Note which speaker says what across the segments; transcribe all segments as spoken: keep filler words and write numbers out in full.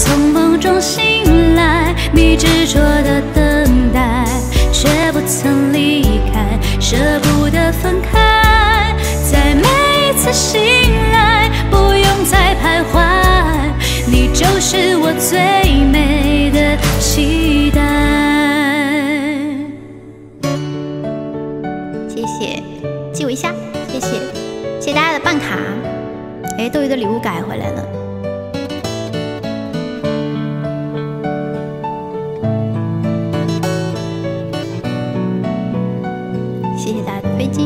Speaker 1: 从梦中醒来，你执着的等待，却不曾离开，舍不得分开。在每一次醒来，不用再徘徊，你就是我最美的期待。谢谢，记我一下，谢谢，谢谢大家的办卡。哎，斗鱼的礼物改回来了。 飞机，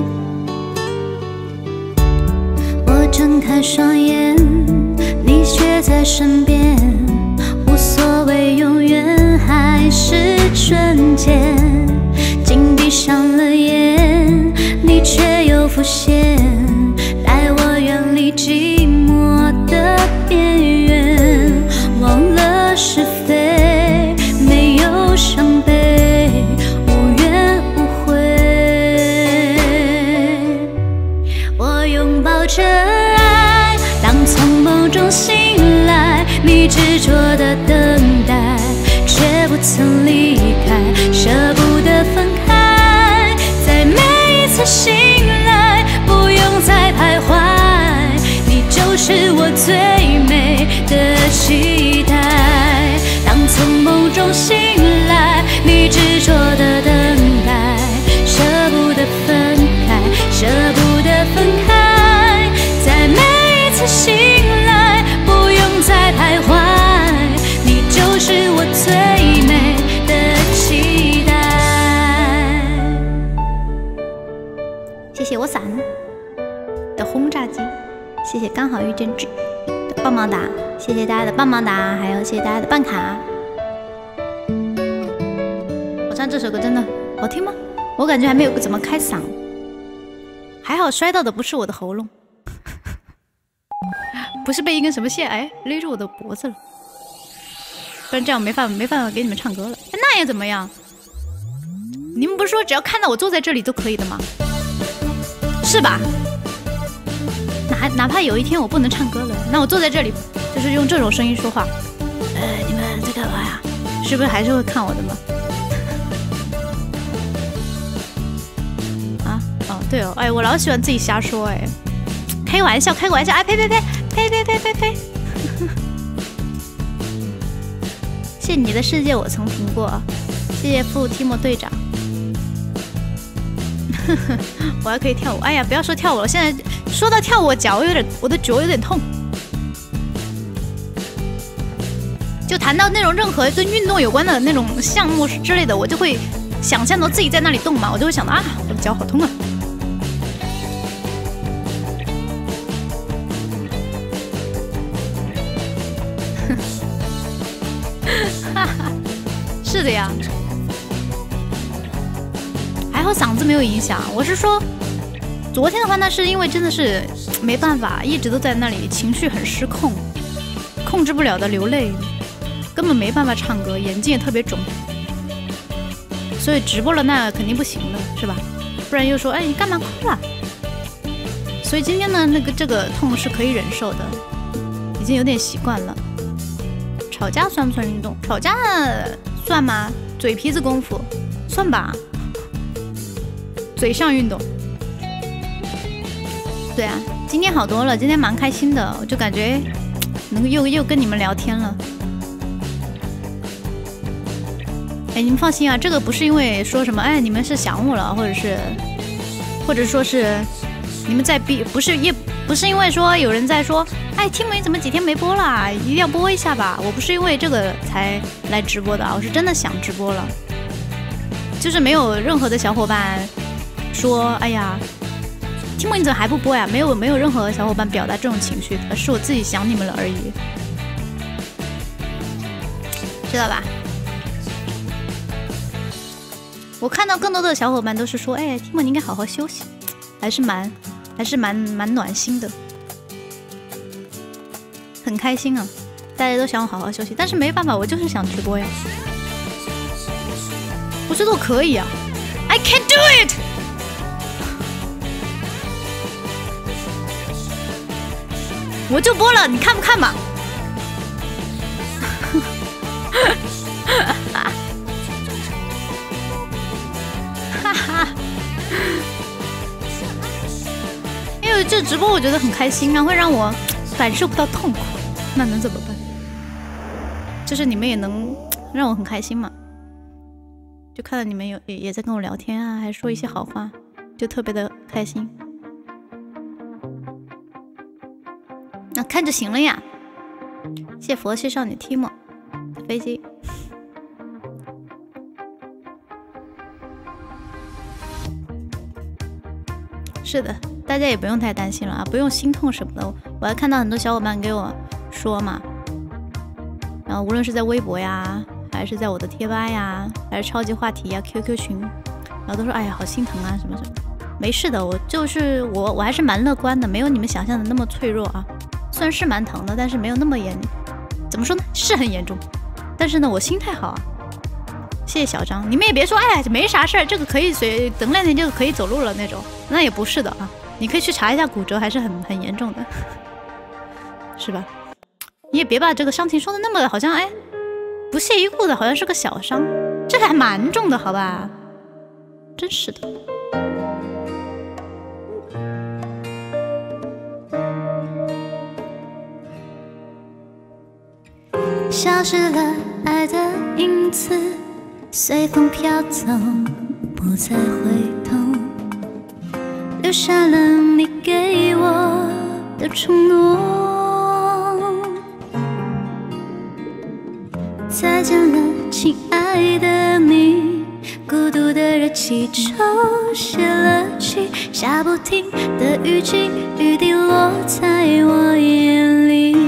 Speaker 1: 我睁开双眼，你却在身边，无所谓永远还是瞬间。紧闭上了眼，你却又浮现，带我远离寂寞的边缘，忘了是非，没有伤悲。 抱着爱，当从梦中醒来，你执着的等待，却不曾离开，舍不得分开。在每一次醒来，不用再徘徊，你就是我最美的期待。当从梦中醒来，你执着的等待，舍不得分开，舍不得分开。 在每一次醒来，不用再徘徊，你就是我最美的期待。谢谢我伞的轰炸机，谢谢刚好遇见 G 的棒棒哒，谢谢大家的棒棒哒，还有谢谢大家的办卡。我唱这首歌真的好听吗？我感觉还没有怎么开嗓，还好摔到的不是我的喉咙。 不是被一根什么线哎勒住我的脖子了，不然这样没办法没办法给你们唱歌了。那又怎么样？你们不是说只要看到我坐在这里都可以的吗？是吧？哪哪怕有一天我不能唱歌了，那我坐在这里就是用这种声音说话。呃，你们在干嘛呀？是不是还是会看我的吗？啊哦对哦，哎我老喜欢自己瞎说哎，开个玩笑开个玩笑哎呸呸呸。 呸呸呸呸呸！谢谢你的世界我曾评过，谢谢副提莫队长。我还可以跳舞，哎呀，不要说跳舞了，现在说到跳舞，我脚有点，我的脚有点痛。就谈到那种任何跟运动有关的那种项目之类的，我就会想象到自己在那里动嘛，我就会想到啊，我的脚好痛啊。是的呀，还好嗓子没有影响。我是说，昨天的话，那是因为真的是没办法，一直都在那里，情绪很失控，控制不了的流泪，根本没办法唱歌，眼睛也特别肿，所以直播了那肯定不行了，是吧？不然又说，哎，你干嘛哭啊？所以今天呢，那个这个痛是可以忍受的，已经有点习惯了。吵架算不算运动？吵架算吗？嘴皮子功夫算吧，嘴上运动。对啊，今天好多了，今天蛮开心的，我就感觉能够又又跟你们聊天了。哎，你们放心啊，这个不是因为说什么，哎，你们是想我了，或者是，或者说是你们在逼，不是也不是因为说有人在说，哎，听梅怎么几天没播了，一定要播一下吧。我不是因为这个才来直播的啊，我是真的想直播了。就是没有任何的小伙伴说，哎呀，听梅你怎么还不播呀？没有没有任何小伙伴表达这种情绪的，是我自己想你们了而已，知道吧？我看到更多的小伙伴都是说，哎，听梅你应该好好休息，还是蛮还是蛮蛮暖心的。很开心啊，大家都想我好好休息，但是没办法，我就是想直播呀。我觉得我可以啊 ，I can do it。我就播了，你看不看吧？ 这直播我觉得很开心啊，会让我感受不到痛苦，那能怎么办？就是你们也能让我很开心嘛，就看到你们有也也在跟我聊天啊，还说一些好话，就特别的开心。那、啊、看就行了呀。谢佛系少女 Timo 飞机。是的，大家也不用太担心了啊，不用心痛什么的。我还看到很多小伙伴给我说嘛，然后无论是在微博呀，还是在我的贴吧呀，还是超级话题呀 Q Q 群，然后都说哎呀好心疼啊什么什么。没事的，我就是我我还是蛮乐观的，没有你们想象的那么脆弱啊。虽然是蛮疼的，但是没有那么严，怎么说呢？是很严重，但是呢，我心态好啊。谢谢小张，你们也别说，哎呀，没啥事儿，这个可以随等两天就可以走路了那种，那也不是的啊。你可以去查一下骨折，还是很很严重的，是吧？你也别把这个伤情说的那么好像哎不屑一顾的，好像是个小伤，这个还蛮重的，好吧？真是的。消失了爱的影子，随风飘走，不再回头，留下了你给我的承诺。再见了，亲爱的你，孤独的热气球泄了气，下不停的雨季，雨滴落在我眼里。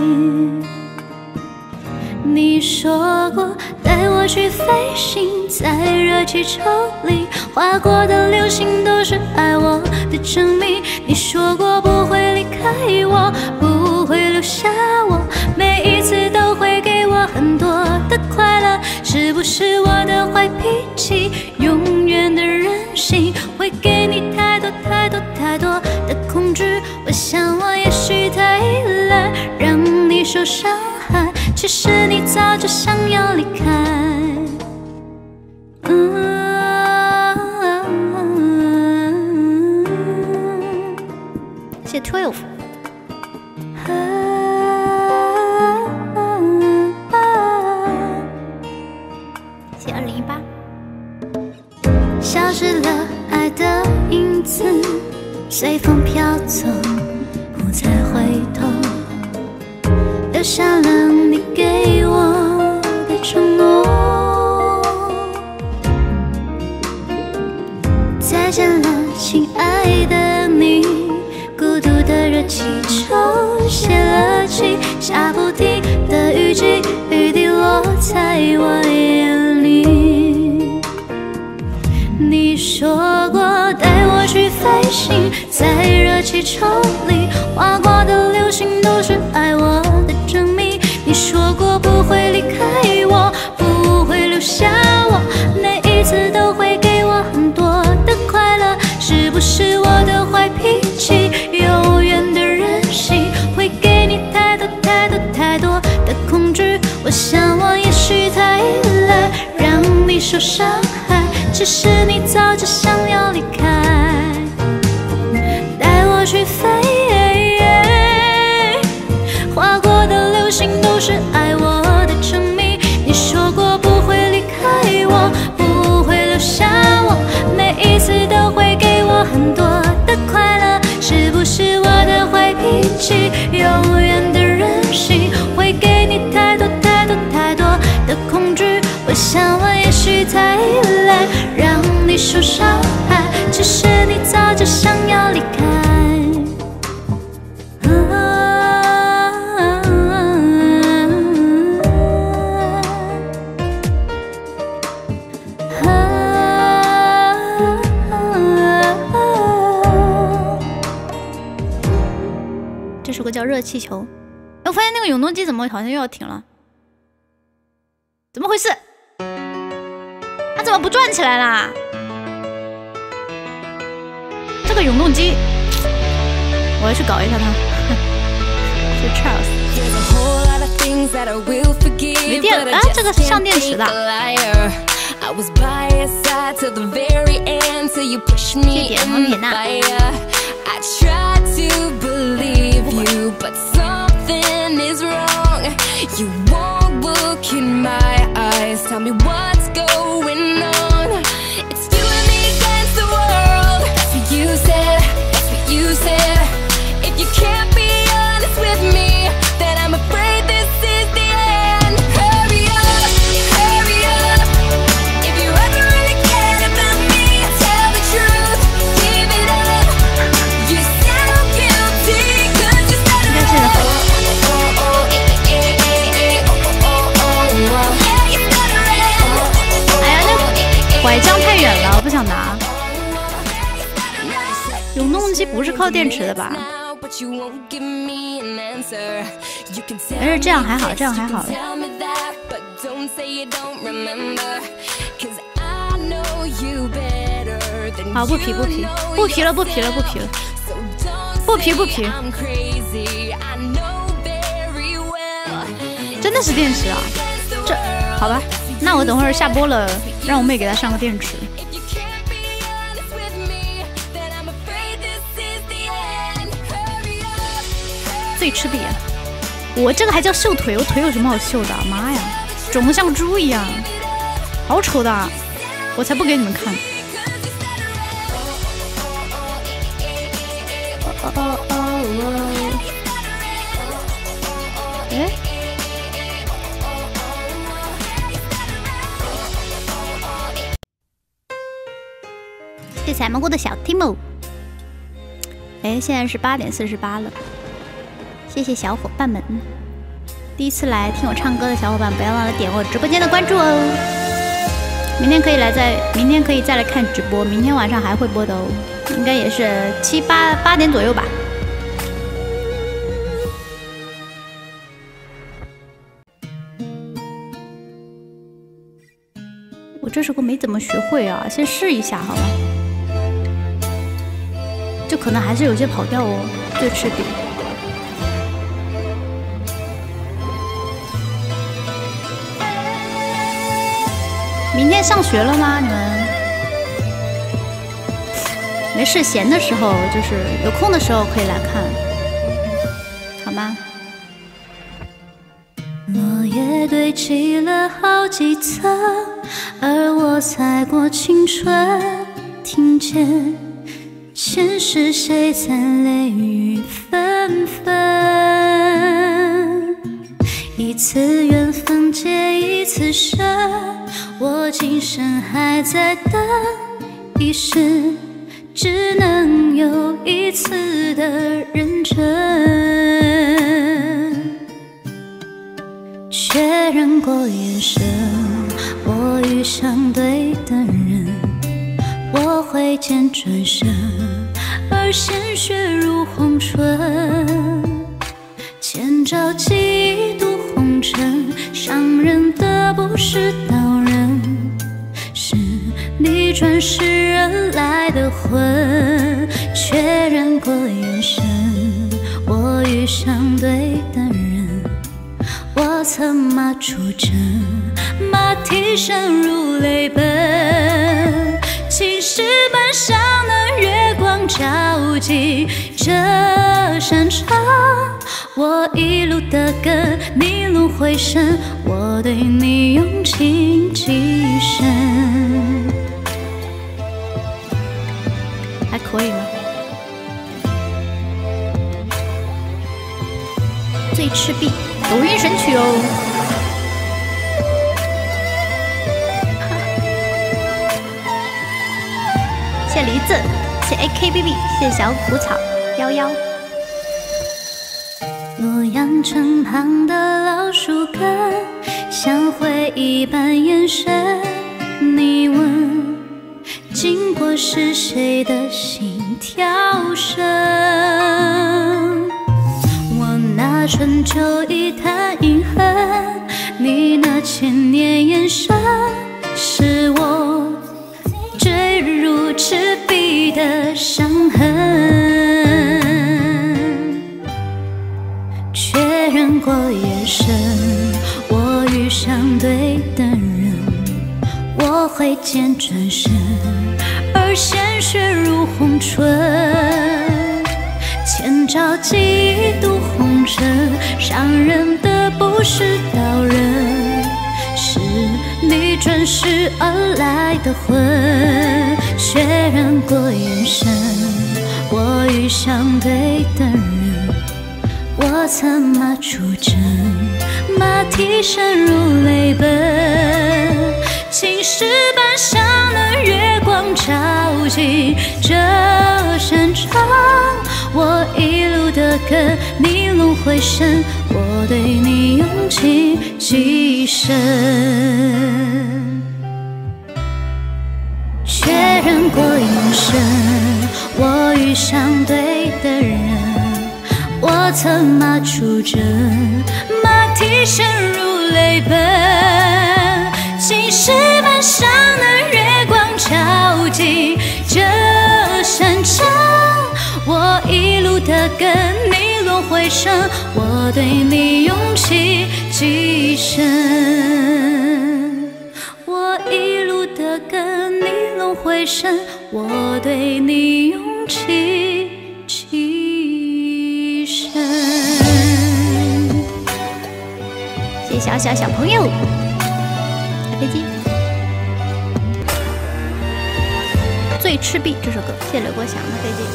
Speaker 1: 你说过带我去飞行，在热气球里划过的流星都是爱我的证明。你说过不会离开我，不会留下我，每一次都会给我很多的快乐。是不是我的坏脾气，永远的任性，会给你太多太多太多的恐惧？我想我也许太依赖，让你受伤害，其实你早就想要离开。嗯，谢谢 twelve。谢谢二零一八。消失了爱的影子，随风飘走，不再回头。留下了你给我的承诺。再见了，亲爱的你，孤独的热气球泄了气，下不停的雨季，雨滴落在我眼里。你说过带我去飞行，在热气球里划过的流星都是爱我的证明。你说过不会离开我，不会留下我，每一次都会给我很多的快乐。是不是我的坏脾气，永远的任性，会给你太多太多太多的恐惧？我想我也许太依赖，让你受伤害，其实你早就想要离开。带我去飞，划过的流星都是爱我的证明。你说过不会离开我，不会留下我，每一次都会给我很多的快乐。是不是我的坏脾气，永远的任性，会给你太多太多太多的恐惧？我想我也许太依赖，让你受伤害，其实你早就想要离开。这首歌叫《热气球》。哎，我发现那个永动机怎么好像又要停了？怎么回事？它怎么不转起来啦？这个永动机，我要去搞一下它。是 Charles。没电了啊！这个是上电池的。谢谢点好点呐。
Speaker 2: I try to believe you, but something is wrong. You won't look in my eyes, tell me what's going on. It's you and me against the world. That's what you said, that's what you said. If you can't be honest with me, then I'm afraid this is the end. Hurry up, hurry up. If you ever really cared about me, tell the truth, give it up. You sound guilty, cause you said it all. Oh, oh, oh, eh, eh, eh, eh, oh, oh, oh, oh. Yeah, you said it all.
Speaker 1: 哎呀，那拐杖太远了，我不想拿。永动机不是靠电池的吧？没事，这样还好，这样还好了。好，不皮不皮，不皮了，不皮了，不皮了，不皮不皮。真的是电池啊？这好吧，那我等会儿下播了，让我妹给他上个电池。最吃瘪，我这个还叫秀腿？我腿有什么好秀的？妈呀，肿得像个猪一样，好丑的！我才不给你们看。哦哦哦哦！哎，谢谢蘑菇的小 Timo。哎，现在是八点四十八了。谢谢小伙伴们，第一次来听我唱歌的小伙伴，不要忘了点我直播间的关注哦。明天可以来再，明天可以再来看直播，明天晚上还会播的哦，应该也是七八八点左右吧。我这首歌没怎么学会啊，先试一下好了，就可能还是有些跑调哦，最吃瘪。明天上学了吗？你们没事，闲的时候就是有空的时候可以来看，好吗？落叶堆积了好几层，而我踩过青春，听见前世谁在泪雨纷纷，一次缘分接一次生。我今生还在等，一世只能有一次的认真。确认过眼神，我遇上对的人，我挥剑转身，而鲜血如红唇。千朝几度红尘，伤人的不是刀刃，是你转世而来的魂。确认过眼神，我遇上对的人，我策马出征，马蹄声如泪奔。青石板上的月光照进这山场，我一路的跟，你轮回声，我对你用情极深。还可以吗？最赤壁抖音神曲哦。谢梨子，谢 A K B B， 谢小谷草幺幺。洛阳城旁的老树根，像回忆般眼神。你问，经过是谁的心跳声？我那春秋一潭印痕，你那千年眼神，是我坠入赤壁的伤痕。确认过眼神，我遇上对的人，我挥剑转身，而鲜血如红唇。 千朝几度红尘，伤人的不是刀刃，是你转世而来的魂。确认过眼神，我与相对的人，我策马出征，马蹄声如泪奔。青石板上的月光照进这山场，我一路的跟你轮回声，我对你用情极深。确认过眼神，我与相对的人，我策马出征，马蹄声如泪奔。青石板上的月光照进这山场，我一路的跟你轮回声，我对你用情极深。我一路的跟你轮回声，我对你用情极深。谢谢小小小朋友。飞机最赤壁这首歌，谢谢刘国祥的飞机，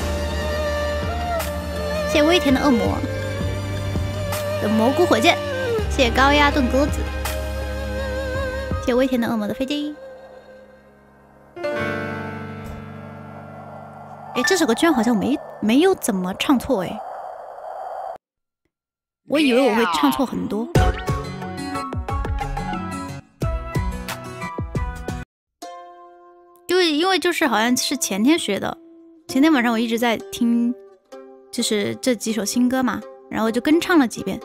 Speaker 1: 谢谢微甜的恶魔的蘑菇火箭，谢谢高压炖鸽子，谢谢微甜的恶魔的飞机。哎，这首歌居然好像没没有怎么唱错哎，我以为我会唱错很多。因为就是好像是前天学的，前天晚上我一直在听，就是这几首新歌嘛，然后就跟唱了几遍，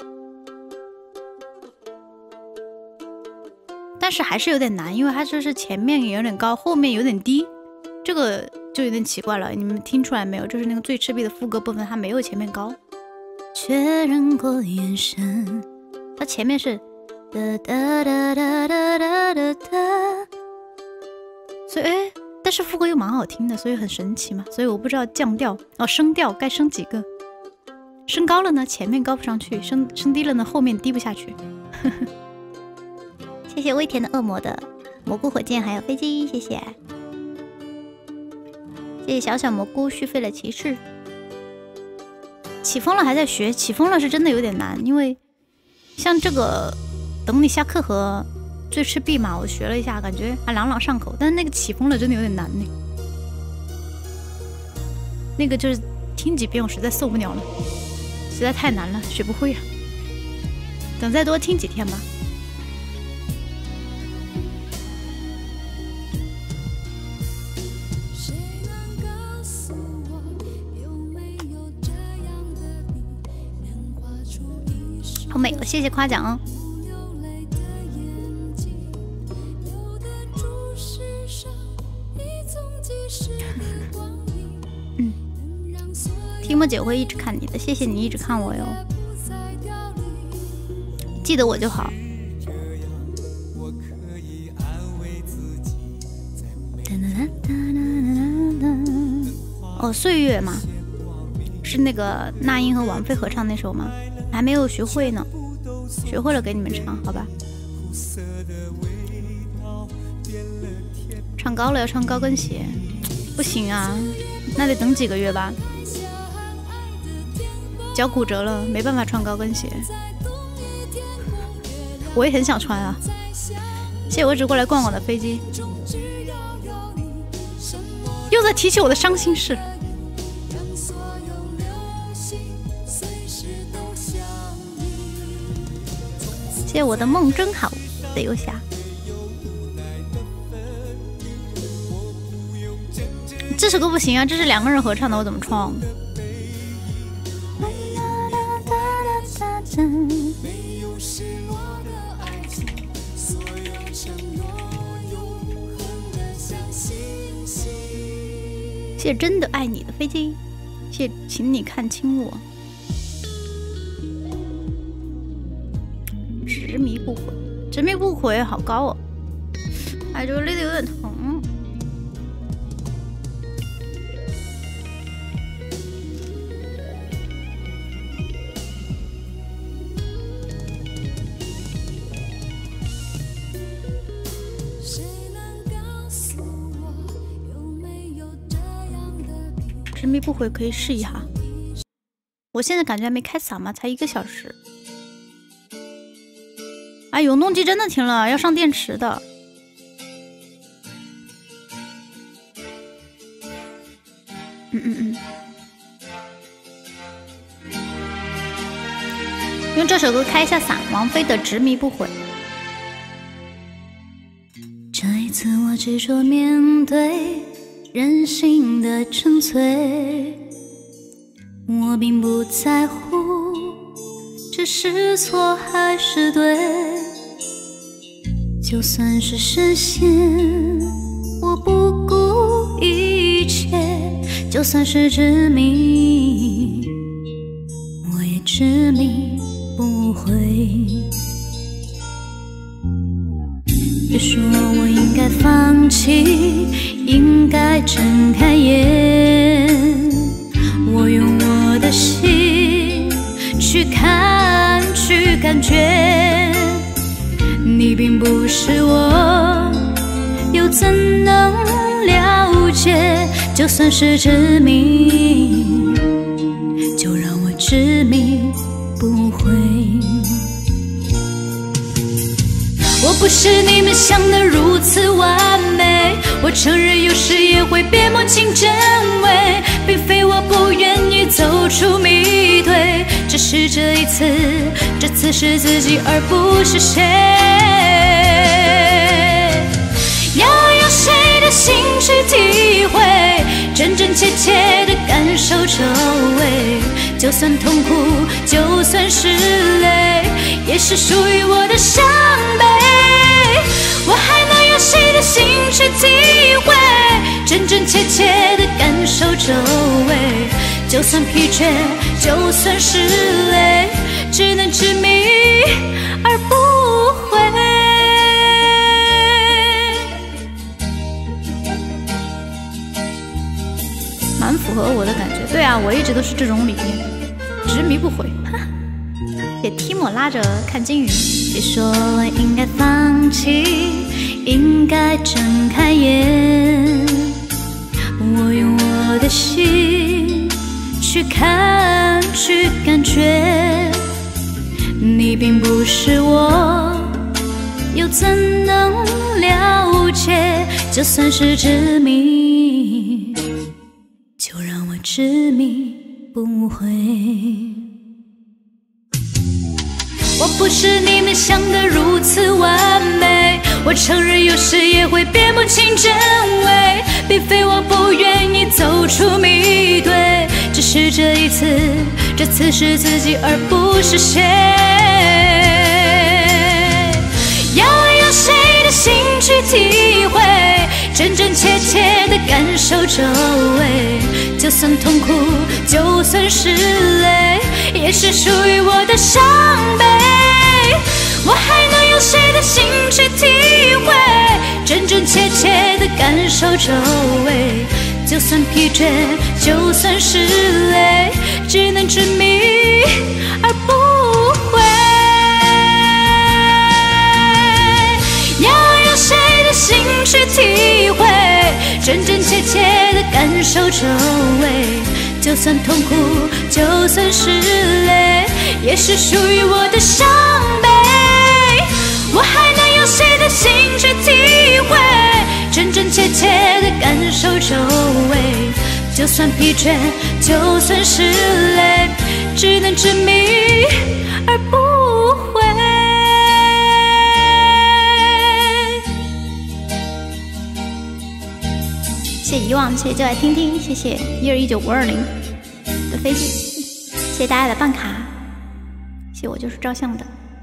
Speaker 1: 但是还是有点难，因为它就是前面有点高，后面有点低，这个就有点奇怪了。你们听出来没有？就是那个最赤壁的副歌部分，它没有前面高。确认过眼神，它前面是哒哒哒哒哒哒哒哒。所以，哎，但是副歌又蛮好听的，所以很神奇嘛。所以我不知道降调哦，升调该升几个？升高了呢，前面高不上去；升升低了呢，后面低不下去。谢谢微甜的恶魔的蘑菇火箭，还有飞机，谢谢，谢谢小小蘑菇续费了骑士。起风了还在学，起风了是真的有点难，因为像这个等你下课和。最赤壁嘛，我学了一下，感觉还朗朗上口，但是那个起风了真的有点难呢。那个就是听几遍我实在受不了了，实在太难了，学不会啊。等再多听几天吧。好美哦，谢谢夸奖哦。嗯，提莫姐会一直看你的，谢谢你一直看我哟，记得我就好。哦，岁月嘛，是那个那英和王菲合唱那首吗？还没有学会呢，学会了给你们唱，好吧？唱高了要穿高跟鞋，不行啊，那得等几个月吧。脚骨折了，没办法穿高跟鞋。我也很想穿啊。谢谢我只过来逛逛的飞机，又在提起我的伤心事。谢谢我的梦真好的游侠。这首歌不行啊，这是两个人合唱的，我怎么唱？谢谢真的爱你的飞机，谢谢请你看清我，执迷不悔，执迷不悔好高哦，哎，这个累得有点疼。 执迷不悔可以试一下。我现在感觉还没开嗓嘛，才一个小时。哎，永动机真的停了，要上电池的。嗯嗯嗯。用这首歌开一下嗓，王菲的《执迷不悔》。这一次我执着面对人性的纯粹，我并不在乎这是错还是对，就算是实现我不顾一切，就算是执迷我也执迷不悔。别说我应该放弃，应该睁开眼，我用我的心去看去感觉，你并不是我，又怎能了解？就算是执迷，就让我执迷不悔。我不是你们想的如此完美，我承认有时也会别梦情真伪，并非我不愿意走出迷退，只是这一次，这次是自己而不是谁。要用谁的心去体会，真真切切的感受周围，就算痛苦，就算是泪，也是属于我的伤悲。我还能用谁的心去体会，真真切切的感受周围，就算疲倦，就算是累，只能执迷而不悔。蛮符合我的感觉。对啊，我一直都是这种理念，执迷不悔。也提莫拉着看金鱼。别说我应该放弃，应该睁开眼，我用我的心去看去感觉，你并不是我，又怎能了解？就算是执迷，就让我执迷不悔。我不是你们想的如此完美，我承认有时也会别不清真伪，并非我不愿意走出迷堆，只是这一次，这次是自己而不是谁。要用谁的心去体会，真真切切的感受周围，就算痛苦，就算是泪，也是属于我的伤悲。我还能用谁的心去体会，真真切切的感受周围，就算疲倦，就算是累，只能执迷而不悔。要用谁的心去体会，真真切切的感受周围，就算痛苦，就算是累，也是属于我的伤悲。我还能用谁的心去体会，真真切切的感受周围，就算疲倦，就算是累，只能执迷而不悔。谢谢遗忘，谢谢就爱听听，谢谢一二一九五二零的飞机，谢谢大家的办卡，谢谢我就是照相的。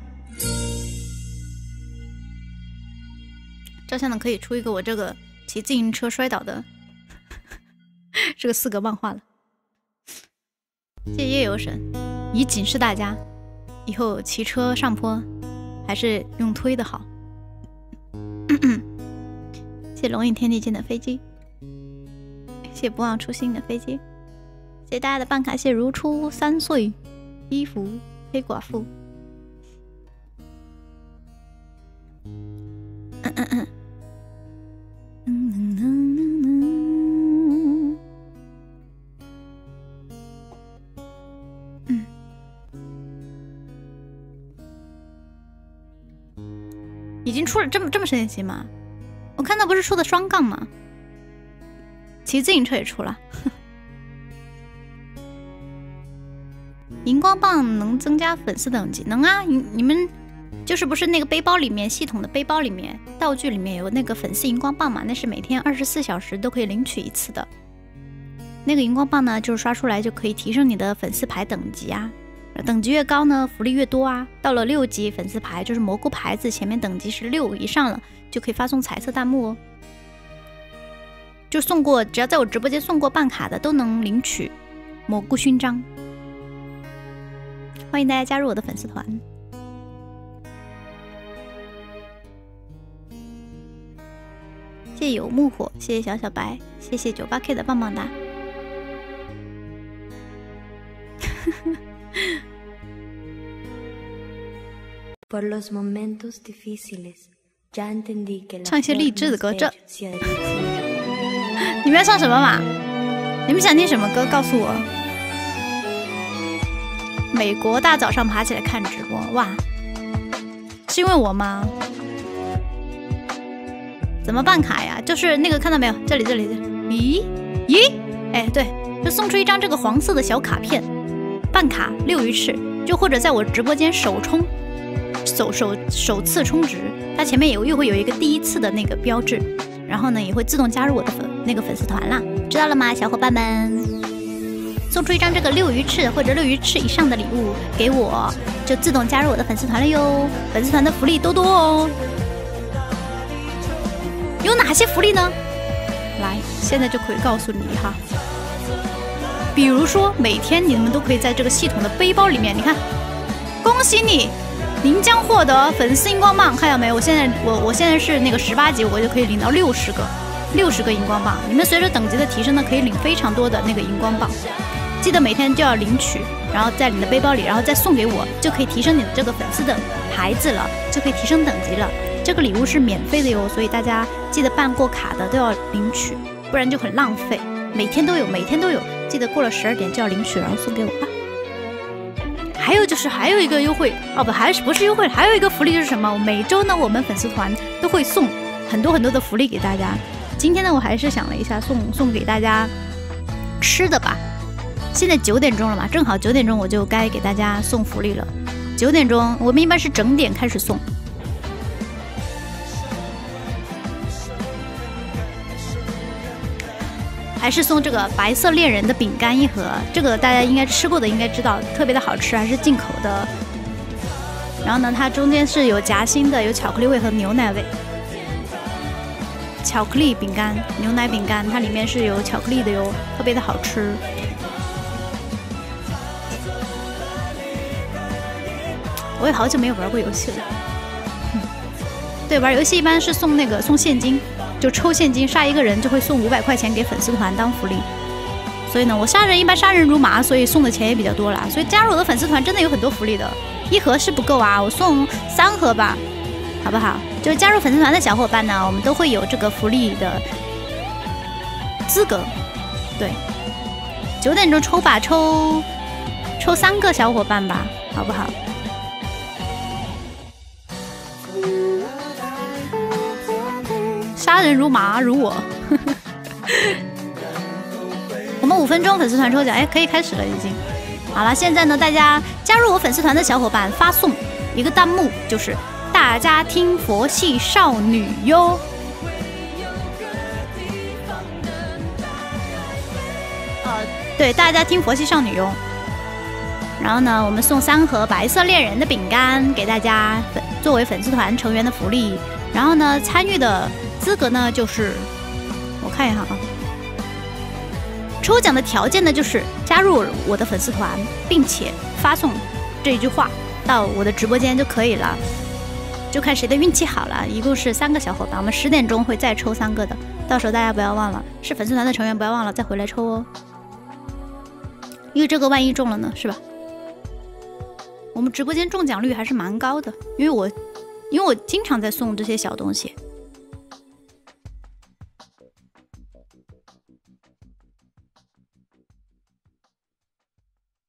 Speaker 1: 照相的可以出一个我这个骑自行车摔倒的这个四格漫画了。谢谢夜游神，以警示大家以后骑车上坡还是用推的好。谢谢龙影天地间的飞机，谢谢不忘初心的飞机，谢谢大家的办卡，谢谢如初三岁衣服黑寡妇。嗯嗯嗯已经出了这么这么神奇吗？我看到不是出的双杠吗？骑自行车也出了。荧光棒能增加粉丝等级，能啊！你你们就是不是那个背包里面系统的背包里面道具里面有那个粉丝荧光棒嘛？那是每天二十四小时都可以领取一次的。那个荧光棒呢，就是刷出来就可以提升你的粉丝牌等级啊。等级越高呢，福利越多啊。到了六级粉丝牌，就是蘑菇牌子前面等级是六以上了，就可以发送彩色弹幕哦。就送过，只要在我直播间送过办卡的都能领取蘑菇勋章。欢迎大家加入我的粉丝团。谢谢有木火，谢谢小小白，谢谢九八 K 的棒棒哒。唱一些励志的歌，这你们要唱什么嘛？你们想听什么歌？告诉我。美国大早上爬起来看直播，哇，是因为我吗？怎么办卡呀？就是那个看到没有？这里这里这里，咦咦，哎对，就送出一张这个黄色的小卡片，办卡六鱼翅，就或者在我直播间首充，首首首次充值，它前面也又会有一个第一次的那个标志，然后呢也会自动加入我的粉那个粉丝团啦，知道了吗，小伙伴们？送出一张这个六鱼翅或者六鱼翅以上的礼物给我，就自动加入我的粉丝团了哟。粉丝团的福利多多哦。有哪些福利呢？来，现在就可以告诉你哈。比如说，每天你们都可以在这个系统的背包里面，你看，恭喜你，您将获得粉丝荧光棒，看到没有？我现在我我现在是那个十八级，我就可以领到六十个，六十个荧光棒。你们随着等级的提升呢，可以领非常多的那个荧光棒。记得每天就要领取，然后在你的背包里，然后再送给我，就可以提升你的这个粉丝的牌子了，就可以提升等级了。这个礼物是免费的哟，所以大家记得办过卡的都要领取，不然就很浪费。每天都有，每天都有，记得过了十二点就要领取，然后送给我啊。还有就是还有一个优惠哦，不，还是不是优惠，还有一个福利就是什么？每周呢，我们粉丝团都会送很多很多的福利给大家。今天呢，我还是想了一下，送送给大家吃的吧。现在九点钟了嘛，正好九点钟我就该给大家送福利了。九点钟我们一般是整点开始送，还是送这个白色恋人的饼干一盒，这个大家应该吃过的应该知道，特别的好吃，还是进口的。然后呢，它中间是有夹心的，有巧克力味和牛奶味。巧克力饼干、牛奶饼干，它里面是有巧克力的哟，特别的好吃。我也好久没有玩过游戏了。嗯、对，玩游戏一般是送那个送现金，就抽现金，杀一个人就会送五百块钱给粉丝团当福利。所以呢，我杀人一般杀人如麻，所以送的钱也比较多啦。所以加入我的粉丝团真的有很多福利的，一盒是不够啊，我送三盒吧，好不好？就是加入粉丝团的小伙伴呢，我们都会有这个福利的资格。对，九点钟抽吧，抽抽三个小伙伴吧，好不好？杀人如麻如我。我们五分钟粉丝团抽奖，哎，可以开始了已经。好了，现在呢，大家加入我粉丝团的小伙伴发送一个弹幕，就是大家听佛系少女哟。呃，对，大家听佛系少女哟。然后呢，我们送三盒白色恋人的饼干给大家，粉作为粉丝团成员的福利。然后呢，参与的资格呢，就是我看一下啊，抽奖的条件呢，就是加入我的粉丝团，并且发送这一句话到我的直播间就可以了，就看谁的运气好了。一共是三个小伙伴，我们十点钟会再抽三个的，到时候大家不要忘了，是粉丝团的成员不要忘了再回来抽哦，因为这个万一中了呢，是吧？我们直播间中奖率还是蛮高的，因为我因为我经常在送这些小东西。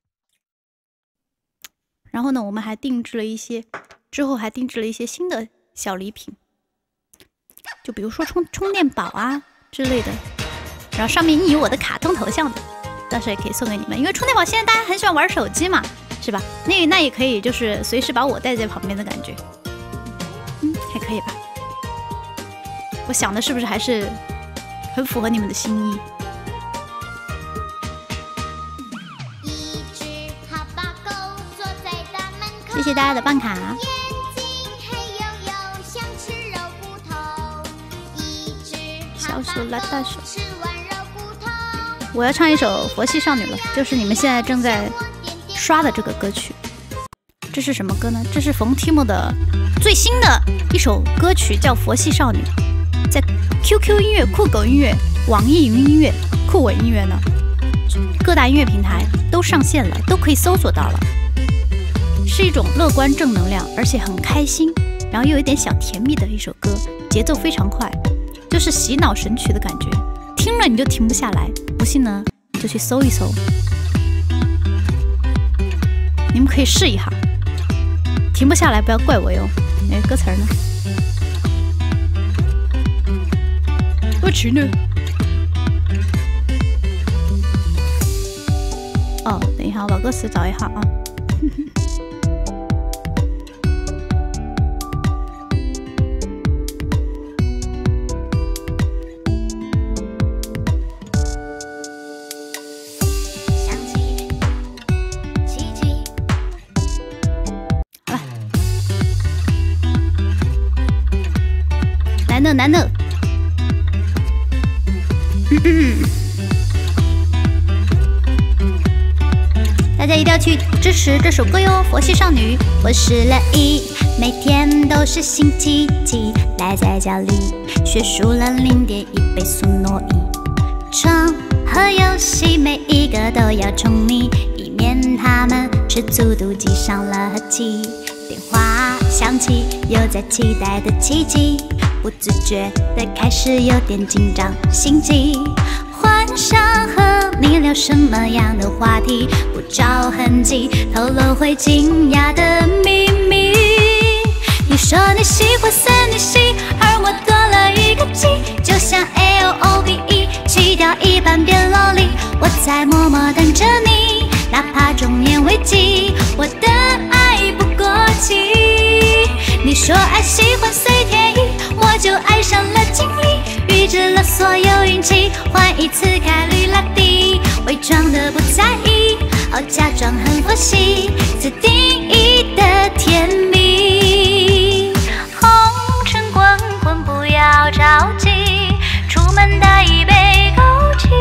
Speaker 1: 然后呢，我们还定制了一些，之后还定制了一些新的小礼品，就比如说充充电宝啊之类的，然后上面印有我的卡通头像的，到时候也可以送给你们。因为充电宝现在大家很喜欢玩手机嘛，是吧？那那也可以，就是随时把我带在旁边的感觉，嗯，还可以吧？我想的是不是还是很符合你们的心意？谢谢大家的办卡。小手拉大手。我要唱一首《佛系少女》了，就是你们现在正在刷的这个歌曲。这是什么歌呢？这是冯提莫的最新的一首歌曲，叫《佛系少女》，在 Q Q 音乐、酷狗音乐、网易云音乐、酷我音乐呢，各大音乐平台都上线了，都可以搜索到了。是一种乐观正能量，而且很开心，然后又有一点小甜蜜的一首歌，节奏非常快，就是洗脑神曲的感觉，听了你就停不下来。不信呢，就去搜一搜，你们可以试一下，停不下来不要怪我哟。哎，歌词呢？歌曲呢？哦，等一下，我把歌词找一下啊。难的难的，嗯嗯，大家一定要去支持这首歌哟，《佛系少女》。我失了忆，每天都是星期几，赖在家里学数了零点一倍速挪移，床和游戏每一个都要宠溺，以免他们吃速度记上了记。电话响起，又在期待的奇迹。不自觉的开始有点紧张心悸，幻想和你聊什么样的话题，不着痕迹透露会惊讶的秘密。你说你喜欢三女系，而我多了一个 G， 就像 A O O B E 去掉一半变萝莉，我在默默等着你，哪怕中年危机，我的爱不过期。你说爱喜欢随天意，我就爱上了经历，预知了所有运气，换一次概率拉低，伪装的不在意，哦，假装很佛系，自定义的甜蜜。红尘滚滚，不要着急，出门带一杯枸杞，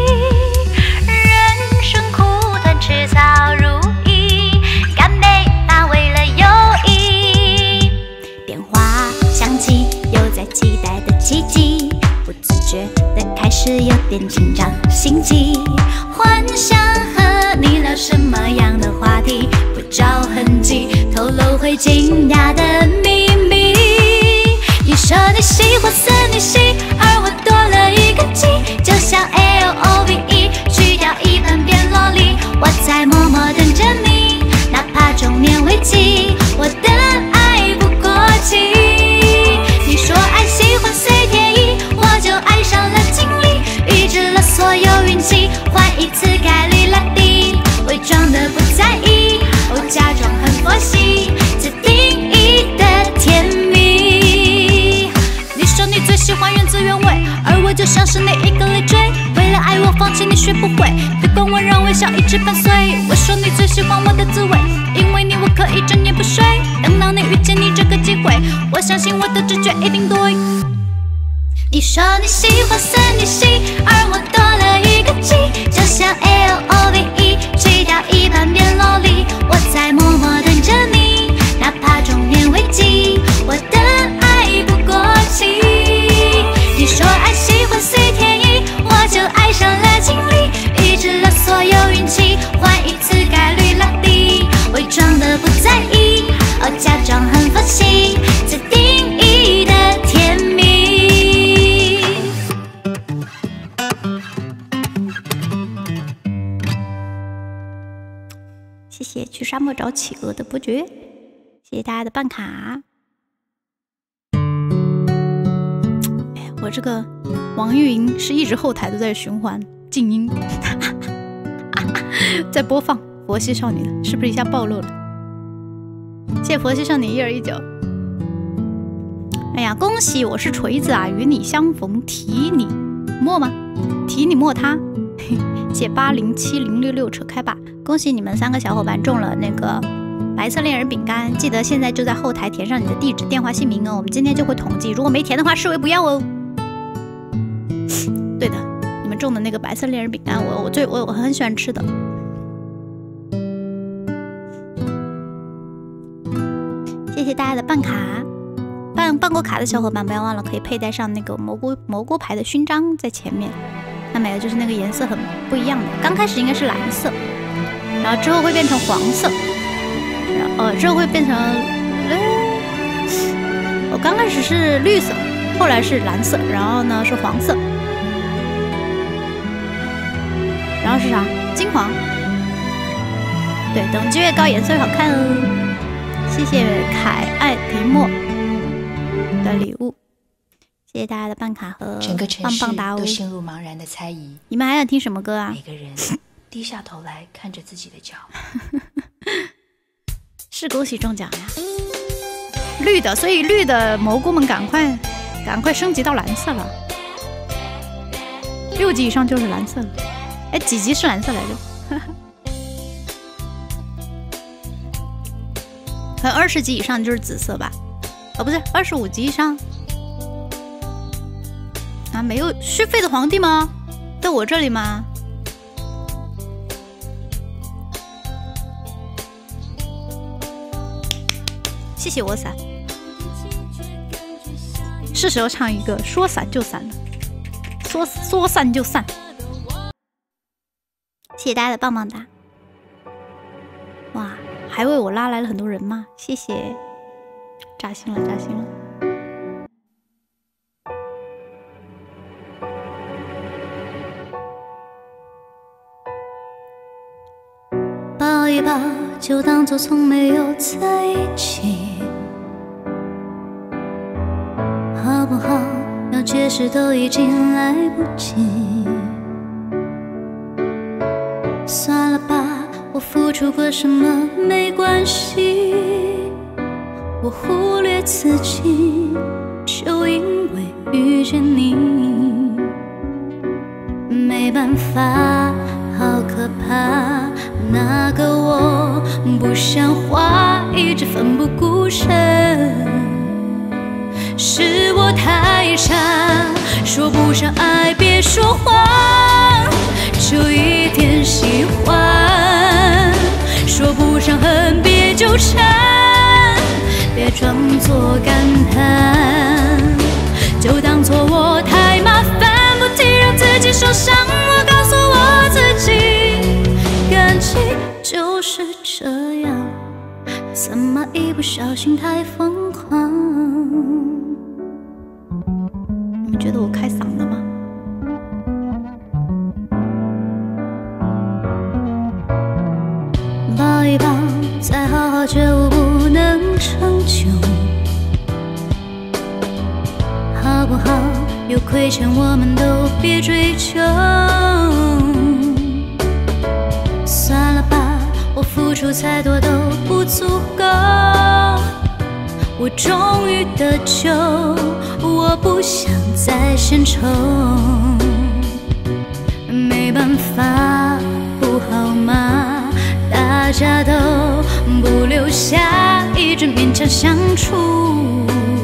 Speaker 1: 人生苦短，迟早如意，干杯吧，为了友谊。电话响起，又在期待的奇迹，不自觉的开始有点紧张心悸，幻想和你聊什么样的话题，不着痕迹透露会惊讶的秘密。你说你喜欢三女系，而我多了一个 G， 就像 A O O B E 去掉一半变萝莉，我在默默等着你，哪怕中年危机，我的爱不过期。你说爱喜欢随天意，我就爱上了经历，预知了所有运气，换一次概率拉低，伪装的不在意，哦，假装很佛系，自定义的甜蜜。你说你最喜欢原汁原味，而我就像是那一个累赘，为了爱我放弃你学不会，别管我让微笑一直伴随。我说你最喜欢我的滋味，因为你我可以整夜不睡，等到你遇见你这个机会，我相信我的直觉一定对。你说你喜欢三女系，而我多了一个 G， 就像 A O O B E 去掉一半变萝莉，我在默默等着你，哪怕中年危机，我的爱不过期。你说爱喜欢随天意，我就爱上了经历，预知了所有运气，换一次概率拉低，伪装的不在意，哦，假装很佛系，自定义的甜蜜。谢谢去沙漠找企鹅的伯爵，谢谢大家的办卡。 我这个网易云是一直后台都在循环静音，在播放佛系少女的，是不是一下暴露了？谢谢佛系少女一二一九。哎呀，恭喜我是锤子啊，与你相逢提你莫吗？提你莫他。谢谢八零七零六六车开吧，恭喜你们三个小伙伴中了那个白色恋人饼干，记得现在就在后台填上你的地址、电话、姓名哦，我们今天就会统计，如果没填的话视为不要哦。对的，你们中的那个白色恋人饼干，我我最我我很喜欢吃的。谢谢大家的办卡，办办过卡的小伙伴不要忘了可以佩戴上那个蘑菇蘑菇牌的勋章在前面。看没有，就是那个颜色很不一样的，刚开始应该是蓝色，然后之后会变成黄色，然后呃之后会变成，呃，我刚开始是绿色，后来是蓝色，然后呢是黄色，然后是啥？金黄。对，等级越高颜色越好看哦。谢谢凯爱提莫的礼物。谢谢大家的办卡和棒棒哒哦！
Speaker 3: 都陷入茫然的猜疑。
Speaker 1: 你们还想听什么歌啊？
Speaker 3: 每个人低下头来看着自己的脚。
Speaker 1: 是恭喜中奖呀！绿的，所以绿的蘑菇们赶快赶快升级到蓝色了。六级以上就是蓝色了。哎，几级是蓝色来着？可能二十级以上就是紫色吧？哦，不是，二十五级以上。啊，没有续费的皇帝吗？在我这里吗？谢谢我伞，是时候唱一个说散就散了，说说散就散。谢谢大家的棒棒哒！哇，还为我拉来了很多人吗？谢谢，扎心了，扎心了。抱一抱，就当作从没有在一起，好不好？要解释都已经来不及。算了吧，我付出过什么没关系，我忽略自己，就因为遇见你。没办法，好可怕。那个我不像话，一直奋不顾身，是我太傻，说不上爱别说谎，就一点喜欢，说不上恨别纠缠，别装作感叹，就当作我太麻烦，不提让自己受伤，我告诉我自己。感情就是这样，怎么一不小心太疯狂？你们觉得我开嗓了吗？抱一抱，再好好觉悟不能长久，好不好？有亏欠我们都别追究。算了吧，我付出再多都不足够，我终于得救，我不想再献丑，没办法，不好吗？大家都不留下，一直勉强相处，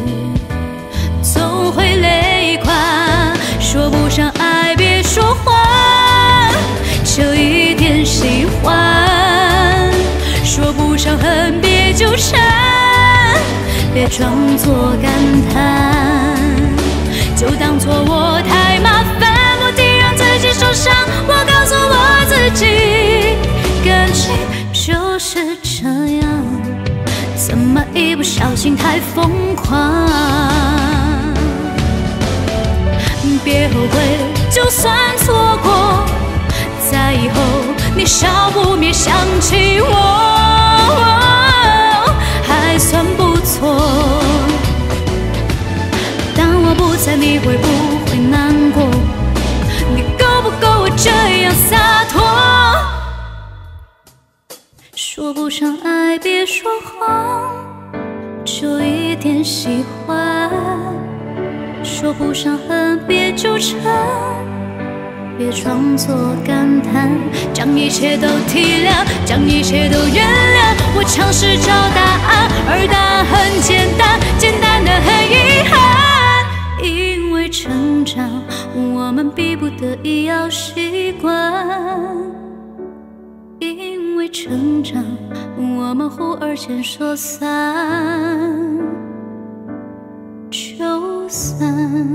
Speaker 1: 总会累垮，说不上爱别说谎，就一点喜欢，说不上恨别纠缠，别装作感叹，就当作我太麻烦，不提让自己受伤，我告诉我自己，感情就是这样，怎么一不小心太疯狂，别后悔，就算错过，在以后你少不免想起我，还算不错。当我不在，你会不洒脱。说不上爱，别说谎，就一点喜欢；说不上恨，别纠缠，别装作感叹，将一切都体谅，将一切都原谅。我尝试找答案，而答案很简单，简单的很遗憾。因为成长，我们逼不得已要习惯。因为成长，我们忽而间说散就散。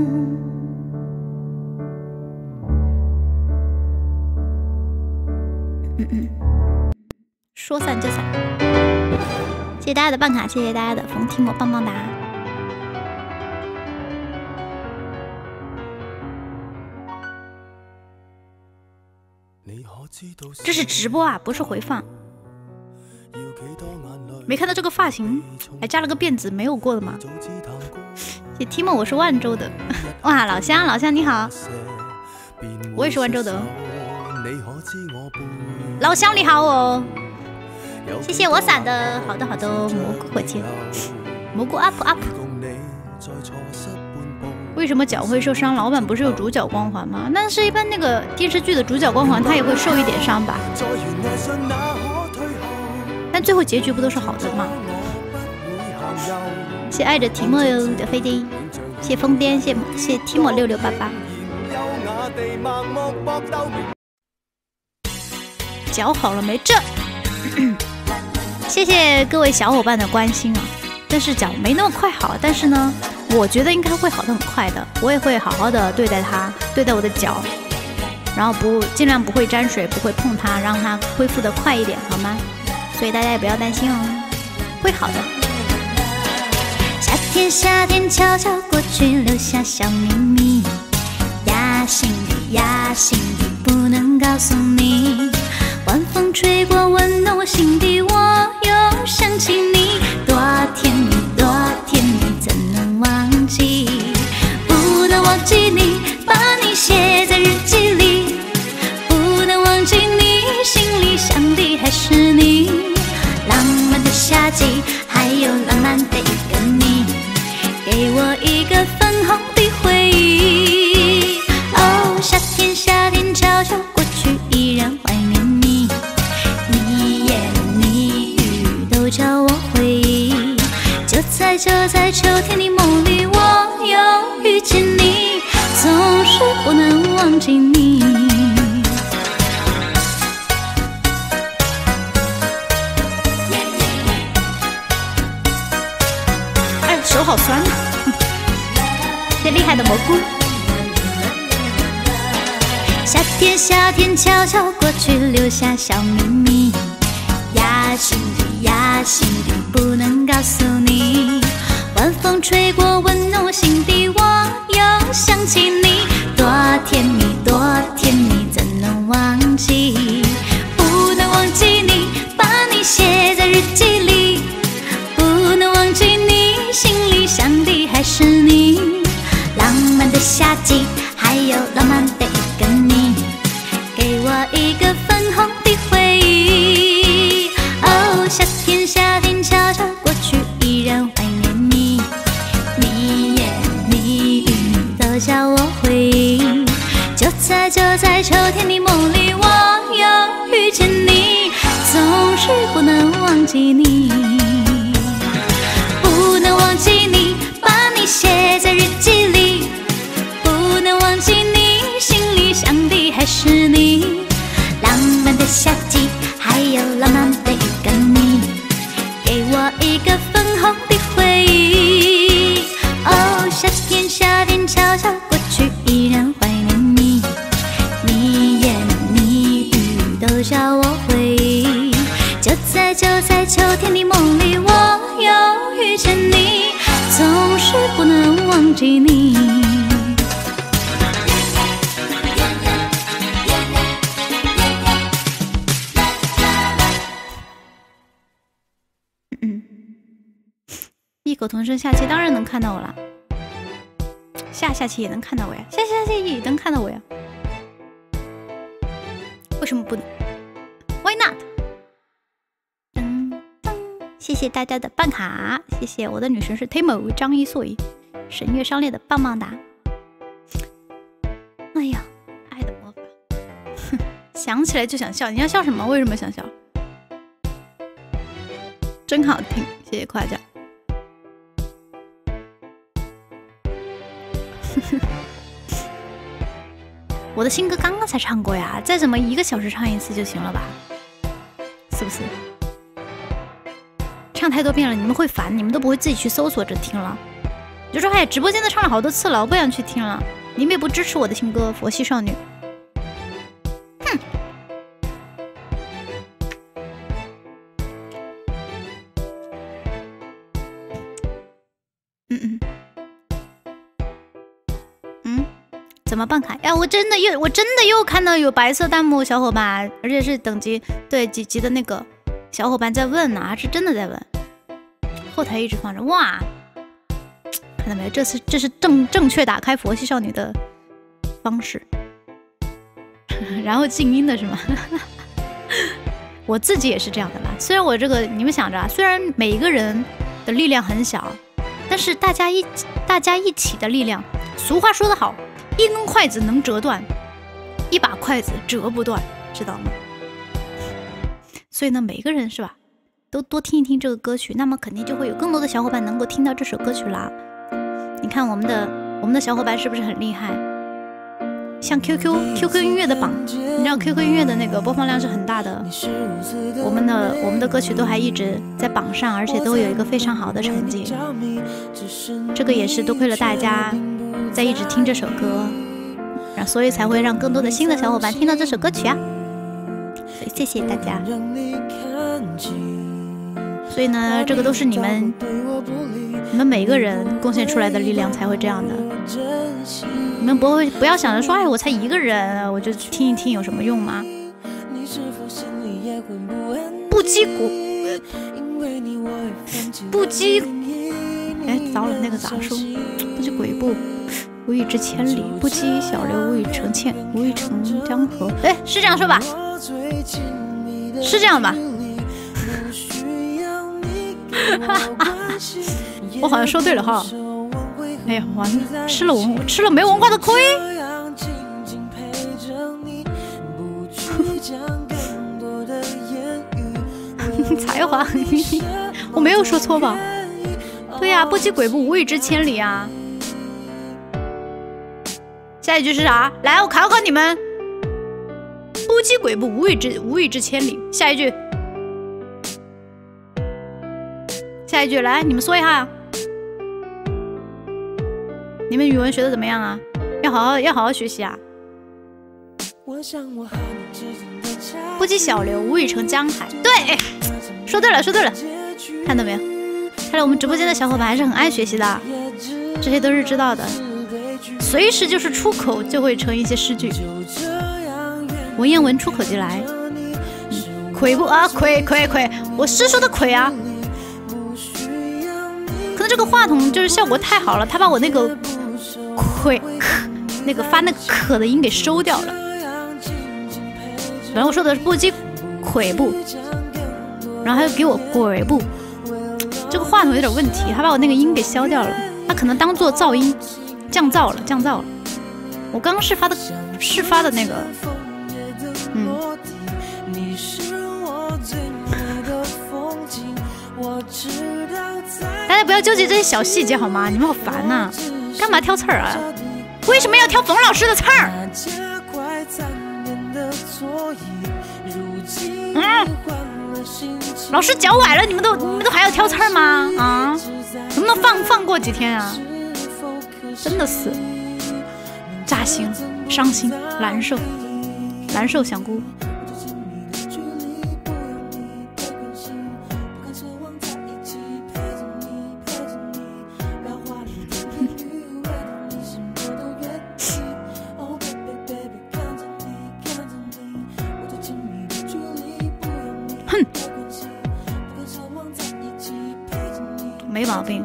Speaker 1: 嗯嗯，说散就散。谢谢大家的办卡，谢谢大家的冯提莫棒棒哒。这是直播啊，不是回放。没看到这个发型，还加了个辫子，没有过的吗？谢谢提莫，我是万州的。哇，老乡，老乡你好，我也是万州的。老乡你好哦，谢谢我伞的，好的好的，蘑菇火箭，蘑菇 up up。为什么脚会受伤？老板不是有主角光环吗？那是一般那个电视剧的主角光环，他也会受一点伤吧。但最后结局不都是好的吗？谢爱着提莫的飞机，谢疯癫，谢谢提莫六六八八。脚好了没？这，谢谢各位小伙伴的关心啊。但是脚没那么快好，但是呢，我觉得应该会好得很快的。我也会好好的对待它，对待我的脚，然后不尽量不会沾水，不会碰它，让它恢复的快一点，好吗？所以大家也不要担心哦，会好的。夏天，夏天悄悄过去，留下小秘密，压心底，压心底，不能告诉你。晚风吹过，温暖我心底，我又想起你，多甜蜜，多甜蜜，怎能忘记？不能忘记你，把你写在日记里，不能忘记你，心里想的还是你。浪漫的夏季，还有浪漫的一个你，给我一个粉红的回忆。哦，夏天，夏天悄悄过去，依然怀念你，你言你语都叫我回忆。就在就在秋天的梦里，我又遇见你，总是不能忘记你。哎，手好酸啊！谢厉害的蘑菇。夏天，夏天悄悄过去，留下小秘密，压心底，压心底，不能告诉你。晚风吹过，温暖我心底，我又想起你，多甜蜜，多甜蜜，怎能忘记？不能忘记你，把你写在日记里，不能忘记你，心里想的还是你。浪漫的夏季，还有浪漫的一个你，给我一个粉红的回忆。哦，夏天，夏天悄悄过去，依然怀念你，你言你语都叫我回忆。就在就在秋天的梦里，我又遇见你，总是不能忘记你，不能忘记你，把你写在日记里，不能忘记你，心里想的还是你。浪漫的夏季，还有浪漫的一个你，给我一个粉红的回忆。哦，夏天，夏天悄悄过去，依然怀念你，你言你语都叫我回忆。就在就在秋天的梦里，我又遇见你，总是不能忘记你。嗯，异口同声，下期当然能看到我啦，下下期也能看到我呀，下下期也能看到我呀。
Speaker 4: 为什么不能 ？Why not？ 噔噔，谢谢大家的办卡，谢谢我的女神是 Timo 张一穗，神乐商恋的棒棒哒。哎呀，爱的魔法，想起来就想笑。你要笑什么？为什么想笑？真好听，谢谢夸奖。我的新歌刚刚才唱过呀，再怎么一个小时唱一次就行了吧？是不是？唱太多遍了，你们会烦，你们都不会自己去搜索着听了。你就说哎，直播间都唱了好多次了，我不想去听了。你们也不支持我的新歌《佛系少女》。哼。嗯嗯。嗯。怎么办卡？哎，我真的又我真的又看到有白色弹幕小伙伴，而且是等级对几级的那个小伙伴在问呢、啊，是真的在问。后台一直放着，哇，看到没有？这是这是正正确打开佛系少女的方式，然后静音的是吗？我自己也是这样的啦。虽然我这个你们想着啊，虽然每一个人的力量很小，但是大家一大家一起的力量，俗话说得好。一根筷子能折断，一把筷子折不断，知道吗？所以呢，每个人是吧，都多听一听这个歌曲，那么肯定就会有更多的小伙伴能够听到这首歌曲啦。你看我们的我们的小伙伴是不是很厉害？像 Q Q Q Q 音乐的榜，你知道 Q Q 音乐的那个播放量是很大的，我们的我们的歌曲都还一直在榜上，而且都有一个非常好的成绩。这个也是多亏了大家。在一直听这首歌，然后所以才会让更多的新的小伙伴听到这首歌曲啊！所以谢谢大家。所以呢，这个都是你们你们每个人贡献出来的力量才会这样的。你们不会不要想着说，哎，我才一个人，我就听一听有什么用吗？不击鼓，不击，哎，糟了，那个咋说？不击鬼步。无以至千里，不积小流，无以成堑，无以成江河。哎，是这样说吧？是这样吧？我好像说对了哈。哎呀，完了，吃了文吃了没文化的亏。才华，我没有说错吧？对呀、啊，不积跬步，无以至千里啊。下一句是啥？来，我考考你们。不积跬步，无以至无以至千里。下一句，下一句，来，你们说一下。你们语文学的怎么样啊？要好好要好好学习啊！不积小流，无以成江海。对，说对了，说对了，看到没有？看来我们直播间的小伙伴还是很爱学习的，这些都是知道的。随时就是出口就会成一些诗句，文言文出口就来。跬步啊，跬跬跬，我是说的跬啊。可能这个话筒就是效果太好了，他把我那个跬那个发那个可的音给收掉了。然后我说的是不积跬步，然后还给我跬步，这个话筒有点问题，他把我那个音给消掉了，他可能当做噪音。降噪了，降噪了。我刚刚试发的，试发的那个，嗯。大家不要纠结这些小细节好吗？你们好烦呐、啊！干嘛挑刺儿啊？为什么要挑冯老师的刺儿？嗯，老师脚崴了，你们都你们都还要挑刺儿吗？啊，能不能放放过几天啊？真的是扎心、伤心、难受、难受，香菇。哼，没毛病。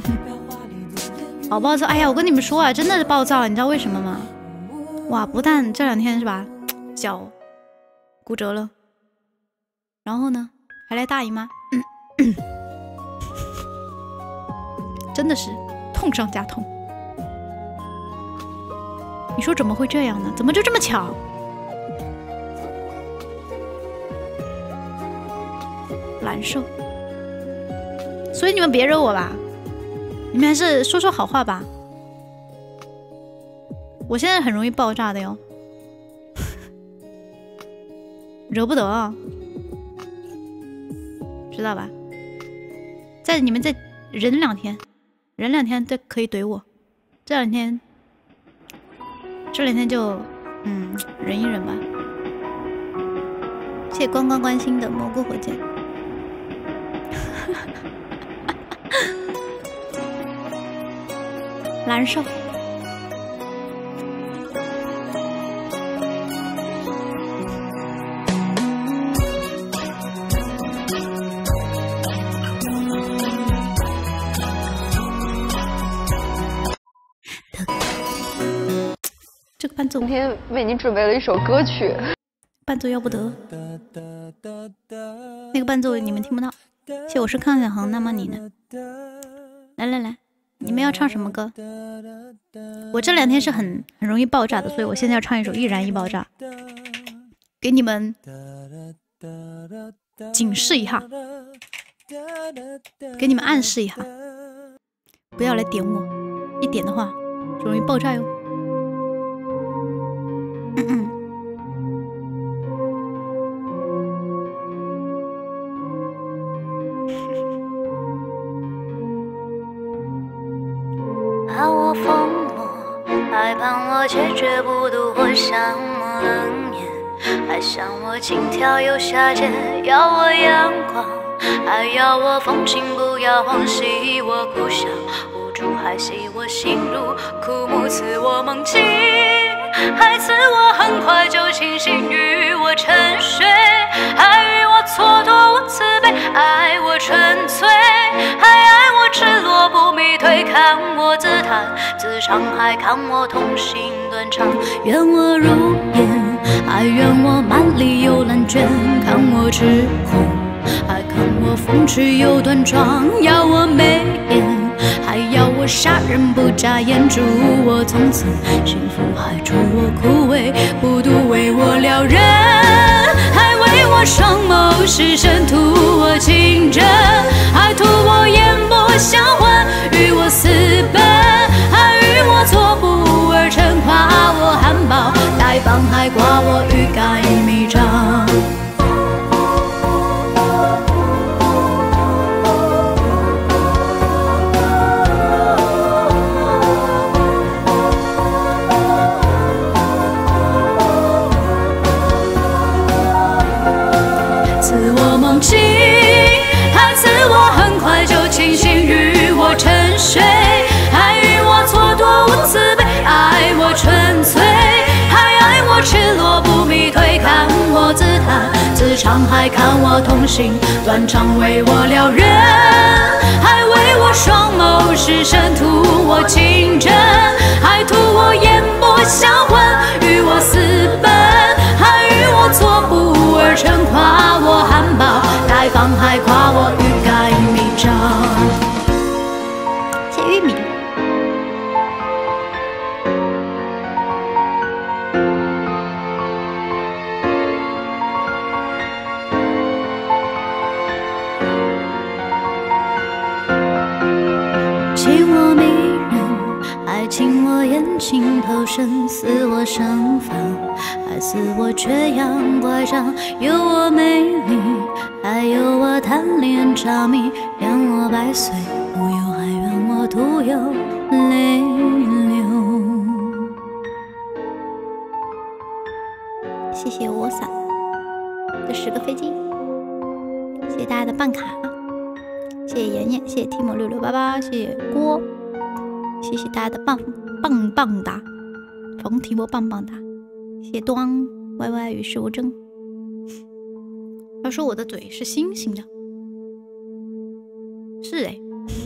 Speaker 4: 好暴躁！哎呀，我跟你们说啊，真的是暴躁，你知道为什么吗？哇，不但这两天是吧，脚骨折了，然后呢还来大姨妈，真的是痛上加痛。你说怎么会这样呢？怎么就这么巧？难受。所以你们别惹我吧，你们还是说说好话吧。我现在很容易爆炸的哟，惹不得啊，知道吧？在你们再忍两天，忍两天都可以怼我，这两天，这两天就嗯忍一忍吧。谢谢关关关心的蘑菇火箭。难受。这个伴奏，
Speaker 5: 今天为你准备了一首歌曲，
Speaker 4: 伴奏要不得。那个伴奏你们听不到。谢我是康小恒，那么你呢？来来来，你们要唱什么歌？我这两天是很很容易爆炸的，所以我现在要唱一首《易燃易爆炸》，给你们警示一下，给你们暗示一下，不要来点我，一点的话就容易爆炸哟。嗯嗯。
Speaker 1: 怕我疯魔，害怕我决绝不渡或像我冷眼，还想我轻佻又下贱，要我阳光，还要我风情，不要往昔我苦笑无助，还系我心如枯木，赐我梦境，还赐我很快就清醒，与我沉睡，还与我蹉跎我慈悲，爱我纯粹，还爱我赤裸不迷退，看我自弹自唱，还看我同心断肠，愿我如烟，还愿我满里有烂卷，看我赤红，还看我风趣又端庄，要我眉眼，还要我杀人不眨眼，祝我从此幸福，还祝我枯萎不渡，为我撩人，还为我双眸失神，图我情真，还图我眼波销魂，与我私奔，还与我错步而成，夸我含苞待放，还夸我欲盖弥彰。赐我梦境，还赐我很快就清醒，与我沉睡，还与我蹉跎无慈悲，爱我纯粹，还爱我赤裸不迷退，看我自弹自唱，还看我同心断肠，为我撩人，还为我双眸失神，图我情真，还图我眼波销魂，与我私奔，还与我错步而成，夸我含苞待放，还夸我欲盖弥彰。谢玉米。情我迷人，还情我眼睛投身，似我盛放，还似我缺氧乖张，有我美丽，还有我贪恋着迷，愿我百岁无忧，还愿我徒有泪流。谢谢我伞的十个飞机，谢谢大家的办卡，谢谢妍妍，谢谢 Timo 六六八八，谢谢郭，谢谢大家的棒棒棒哒，冯提莫棒棒哒，谢谢端 Y Y 与世无争。他说我的嘴是星星的，是哎，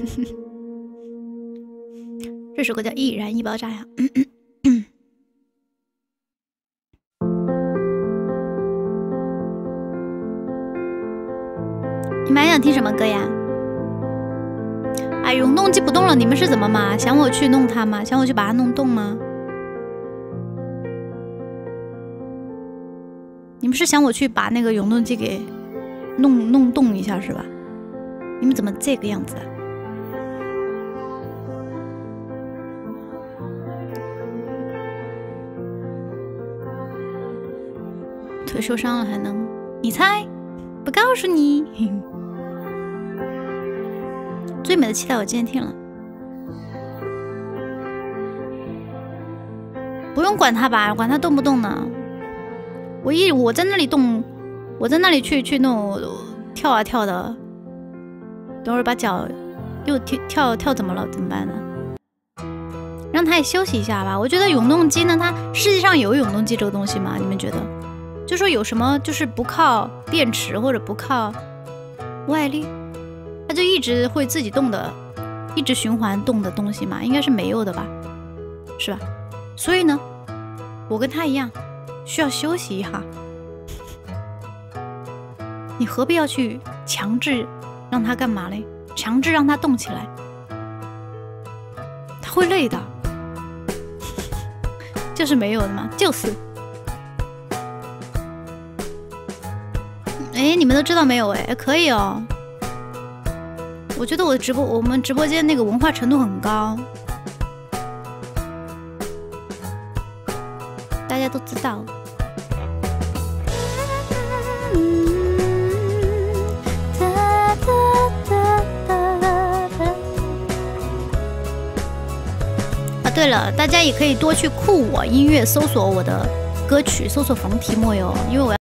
Speaker 1: 这首歌叫《易燃易爆炸》呀。嗯嗯
Speaker 4: 你们还想听什么歌呀？哎，永动机不动了，你们是怎么嘛？想我去弄它吗？想我去把它弄动吗？你们是想我去把那个永动机给弄弄动一下是吧？你们怎么这个样子啊？腿受伤了还能？你猜？不告诉你。最美的期待我今天听了，不用管它吧，管它动不动呢。我一我在那里动，我在那里去去弄跳啊跳的，等会儿把脚又跳跳跳怎么了？怎么办呢？让它也休息一下吧。我觉得永动机呢，它世界上有永动机这个东西吗？你们觉得？就说有什么就是不靠电池或者不靠外力，它就一直会自己动的，一直循环动的东西嘛？应该是没有的吧，是吧？所以呢，我跟他一样，需要休息一下。你何必要去强制让他干嘛嘞？强制让他动起来，他会累的。就是没有的嘛，就是。哎，你们都知道没有？哎，可以哦。我觉得我的直播，我们直播间那个文化程度很高，大家都知道。啊，对了，大家也可以多去酷我音乐搜索我的歌曲，搜索冯提莫哟，因为我要。